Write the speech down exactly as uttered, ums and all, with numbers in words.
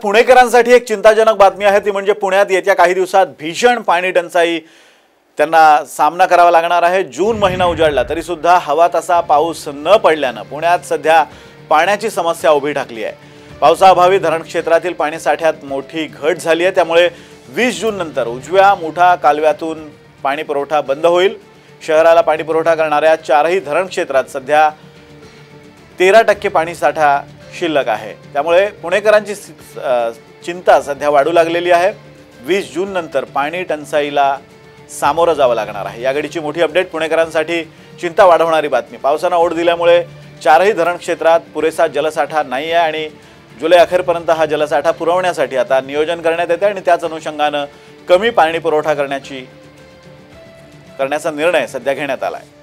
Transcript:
पुणेकरांसाठी एक चिंताजनक बातमी आहे ती म्हणजे पुण्यात येत्या काही दिवसात भीषण पाणी टंचाई त्यांना सामना करावा लागणार आहे। जून महिना उजाडला तरी सुद्धा हवा तसा पाऊस न पडल्याने पुण्यात सध्या पाण्याची समस्या उभी ठाकली आहे। पावसाअभावी धरण क्षेत्रातील पाणी साठ्यात मोठी घट झाली आहे, त्यामुळे वीस जून नंतर उजव्या मुठा कालव्यातून पाणी पुरवठा बंद होईल। शहराला पाणी पुरवठा करणाऱ्या चारही धरण क्षेत्रात सध्या तेरा टक्के पाणी साठा शिल्लक आहे, त्यामुळे पुणेकरांची चिंता सध्या वाढू लागलेली आहे। वीस जून नंतर पाणी टंचाईला सामोरं जावं लागणार आहे। या घडीची मोठी अपडेट, पुणेकरांसाठी चिंता वाढवणारी बातमी। पावसाने ओढ दिल्यामुळे चारही धरण क्षेत्रात पुरेसा जलसाठा नाही आहे आणि जुलै अखेरपर्यंत हा जलसाठा पुरवण्यासाठी आता नियोजन करण्यात येते आणि त्याच अनुषंगाने कमी पाणी पुरवठा करण्याची करण्याचा निर्णय सध्या घेण्यात आला आहे।